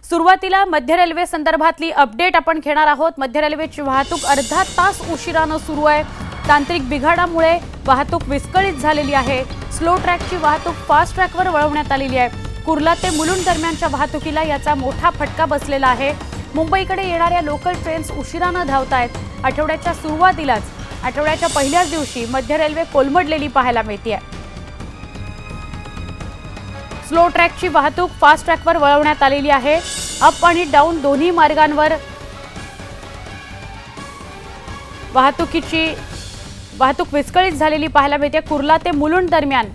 सुरुवातीला मध्य रेल्वे संदर्भातली अपडेट आपण घेणार आहोत। मध्य रेल्वेची वाहतूक अर्धा तास उशिराने सुरू आहे। तांत्रिक बिघाडामुळे वाहतूक विस्कळीत झालेली आहे। स्लो ट्रॅकची वाहतूक फास्ट ट्रॅकवर वळवण्यात आलेली आहे। कुर्ला ते मुलुंड दरम्यानच्या वाहतुकीला याचा मोठा फटका बसलेला आहे। मुंबईकडे येणाऱ्या लोकल ट्रेन्स उशिराने धावतायत। आठवड्याच्या सुरुवातीलाच आठवड्याच्या पहिल्याच दिवशी मध्य रेल्वे कोलमडलेली पाहायला मिळते। स्लो ट्रॅकची वाहतूक फास्ट ट्रॅकवर वळवण्यात आलेली आहे। अप आणि डाऊन दोन्ही मार्गांवर वाहतूक विस्कळीत झालेली पाहायला मिळते। कुर्ला ते मुलुंड दरम्यान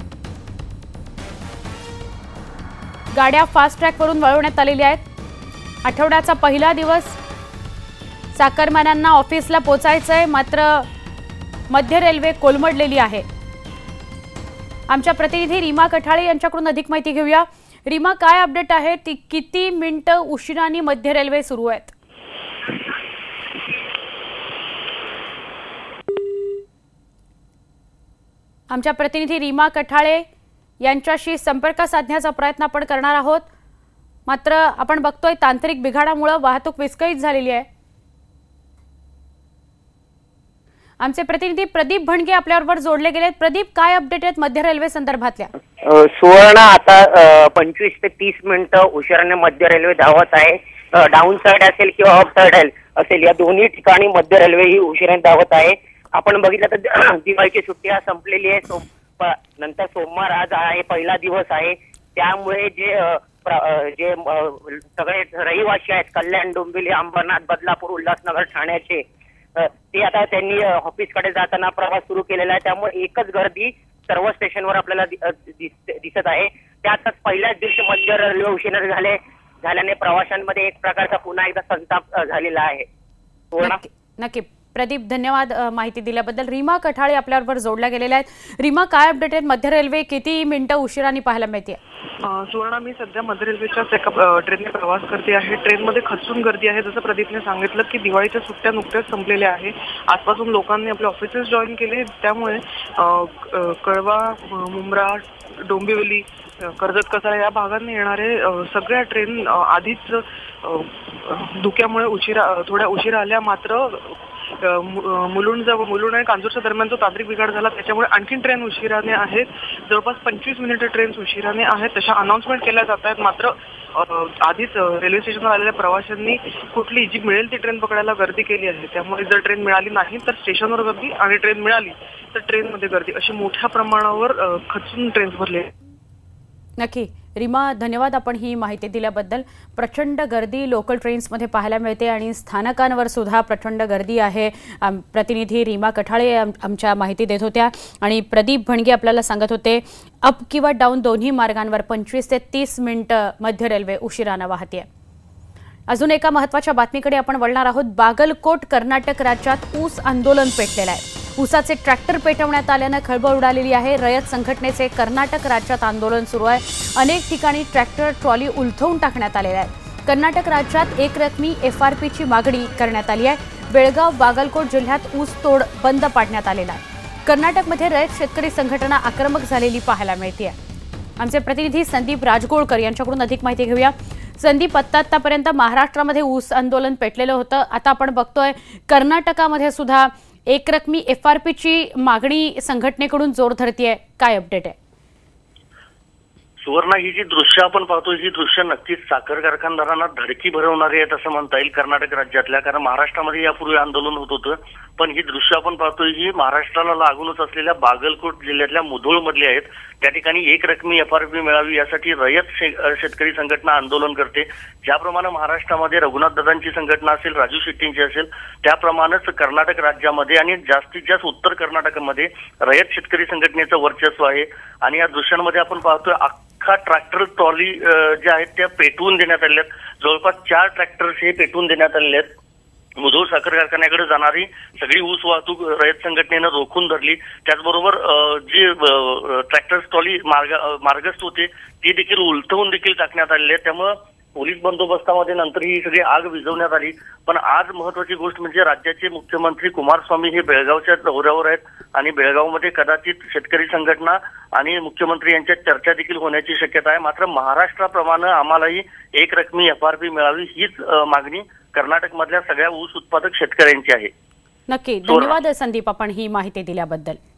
गाड्या फास्ट ट्रॅकवरून वळवण्यात आलेल्या आहेत। आठवड्याचा पहिला दिवस चाकरमान्यांना ऑफिसला पोहोचायचंय, मात्र मध्य रेल्वे कोलमडलेली आहे। आमच्या प्रतिनिधी रीमा कठाळे यांच्याकडून अधिक माहिती घेऊया। रीमा, काय अपडेट आहे? किती मिनिटं उशिराने मध्य रेल्वे सुरू आहेत? आमच्या प्रतिनिधी रीमा कठाळे यांच्याशी संपर्क साधण्याचा प्रयत्न आपण करणार आहोत, मात्र आपण बघतोय तांत्रिक बिघाडामुळे वाहतूक विस्कळीत झालेली आहे। आमचे प्रतिनिधी प्रदीप भणगे आपल्याबरोबर जोडले गेलेत। प्रदीप, काय अपडेट आहेत मध्य रेल्वे संदर्भातल्या? सुवर्ण आता 25 ते 30 मिनिटं उशिराने मध्य रेल्वे धावत आहे। डाऊन साइड असेल किंवा अप साइड असेल, या दोन्ही ठिकाणी मध्य रेल्वे ही उशिराने धावत आहे। आपण बघितलं तर दिवाळीची सुट्टी आज संपलेली आहे। नंतर सोमवार आज आहे, पहिला दिवस आहे। त्यामुळे जे सगळे रहिवासी आहेत कल्याण, डोंबिवली, अंबरनाथ, बदलापूर, उल्हासनगर, ठाण्याचे, ते आता त्यांनी ऑफिसकडे जाताना प्रवास सुरू केलेला आहे। त्यामुळे एकच गर्दी सर्व स्टेशनवर आपल्याला दिसत आहे। त्यातच पहिल्याच दिवशी मध्य रेल्वे उशिरा झाल्याने प्रवाशांमध्ये एक प्रकारचा पुन्हा एकदा संताप झालेला आहे। नक्की प्रदीप, धन्यवाद माहिती दिल्याबद्दल। रीमा कठाळे आपल्याबरोबर जोडल्या गेलेल्या आहेत। रीमा, काय अपडेट आहेत? मध्य रेल्वे किती मिनिटं उशिराने पाहायला मिळते? सुवर्णा, मी सध्या मध्य रेल्वेच्याच एका ट्रेनने प्रवास करते आहे। ट्रेनमध्ये खचून गर्दी आहे। जसं प्रदीपने सांगितलं की दिवाळीच्या सुट्ट्या नुकत्याच संपलेल्या आहे। आजपासून लोकांनी आपले ऑफिसेस जॉईन केले, त्यामुळे कळवा, मुंब्रा, डोंबिवली, कर्जत, कसारा या भागांनी येणारे सगळ्या ट्रेन आधीच धुक्यामुळे थोड्या उशिरा आल्या। मात्र मुलुंड आणि कांजूरच्या दरम्यानचा तांत्रिक बिघाड झाला, त्याच्यामुळे आणखीन ट्रेन उशिराने आहेत। जवळपास 25 मिनिटं ट्रेन उशिराने आहेत, तशा अनाउन्समेंट केल्या जात आहेत। मात्र आधीच रेल्वे स्टेशनवर आलेल्या प्रवाशांनी कुठली जी मिळेल ती ट्रेन पकडायला गर्दी केली आहे। त्यामुळे जर ट्रेन मिळाली नाही तर स्टेशनवर गर्दी, आणि ट्रेन मिळाली तर ट्रेनमध्ये गर्दी, अशी मोठ्या प्रमाणावर खचून ट्रेन्स भरले। नक्की रीमा, धन्यवाद आपण ही माहिती दिल्याबद्दल। प्रचंड गर्दी लोकल ट्रेन्समध्ये पाहायला मिळते आणि स्थानकांवर सुद्धा प्रचंड गर्दी आहे। प्रतिनिधी रीमा कठाळे आमच्या माहिती देत होत्या आणि प्रदीप भणगे आपल्याला सांगत होते अप किंवा डाऊन दोन्ही मार्गांवर 25 ते 30 मिनिटं मध्य रेल्वे उशिराने वाहते। अजून एका महत्त्वाच्या बातमीकडे आपण वळणार आहोत। बागलकोट, कर्नाटक राज्यात ऊस आंदोलन पेटलेलं आहे। ऊसाचे ट्रॅक्टर पेटवण्यात आल्याने खळबळ उडालेली आहे। रयत संघटनेचे कर्नाटक राज्यात आंदोलन सुरू आहे। अनेक ठिकाणी ट्रॅक्टर ट्रॉली उलथवून टाकण्यात आलेल्या आहेत। कर्नाटक राज्यात एकरकमी FRPची मागणी करण्यात आली आहे। बेळगाव, बागलकोट जिल्ह्यात ऊस तोड बंद पाडण्यात आलेला आहे। कर्नाटकमध्ये रयत शेतकरी संघटना आक्रमक झालेली पाहायला मिळते। आमचे प्रतिनिधी संदीप राजगोळकर यांच्याकडून अधिक माहिती घेऊया। संदीप, आतापर्यंत महाराष्ट्रामध्ये ऊस आंदोलन पेटलेलं होतं, आता आपण बघतोय कर्नाटकामध्ये सुद्धा एकरकमी FRPची मागणी संघटनेकडून जोर धरतीये, काय अपडेट आहे? सुवर्णा, ही जी दृश्य आपण पाहतो ही दृश्य नक्कीच साखर कारखानदारांना धडकी भरवणारी आहेत असं म्हणता येईल कर्नाटक राज्यातल्या, कारण महाराष्ट्रामध्ये यापूर्वी आंदोलन होत होतं, पण ही दृश्य आपण पाहतोय ही महाराष्ट्राला लागूनच असलेल्या बागलकोट जिल्ह्यातल्या मुधोळ मधली आहेत। त्या ठिकाणी एकरकमी FRP मिळावी यासाठी रयत शेतकरी संघटना आंदोलन करते। ज्याप्रमाणे महाराष्ट्रामध्ये रघुनाथदादांची संघटना असेल, राजू शेट्टींची असेल, त्याप्रमाणेच कर्नाटक राज्यामध्ये आणि जास्तीत जास्त उत्तर कर्नाटकमध्ये रयत शेतकरी संघटनेचं वर्चस्व आहे। आणि या दृश्यांमध्ये आपण पाहतोय अख्खा ट्रॅक्टर ट्रॉली ज्या आहेत त्या पेटवून देण्यात आलेल्या आहेत। जवळपास 4 ट्रॅक्टर्स हे पेटवून देण्यात आलेले आहेत। मुधोळ साखर कारखान्याकडे जाणारी सगळी ऊस वाहतूक रयत संघटनेनं रोखून धरली। त्याचबरोबर जे ट्रॅक्टर ट्रॉली मार्गस्थ होते ती देखील उलटवून देखील टाकण्यात आलेले आहेत। त्यामुळे पोलीस बंदोबस्तामध्ये नंतर ही सगळी आग विझवण्यात आली। पण आज महत्वाची गोष्ट म्हणजे राज्याचे मुख्यमंत्री कुमारस्वामी हे बेळगावच्या दौऱ्यावर आहेत आणि बेळगावमध्ये कदाचित शेतकरी संघटना आणि मुख्यमंत्री यांच्यात चर्चा देखील होण्याची शक्यता आहे। मात्र महाराष्ट्राप्रमाणे आम्हालाही एक रकमी FRP मिळावी हीच मागणी कर्नाटकमधल्या सगळ्या ऊस उत्पादक शेतकऱ्यांची आहे। नक्की, धन्यवाद संदीप, आपण ही माहिती दिल्याबद्दल।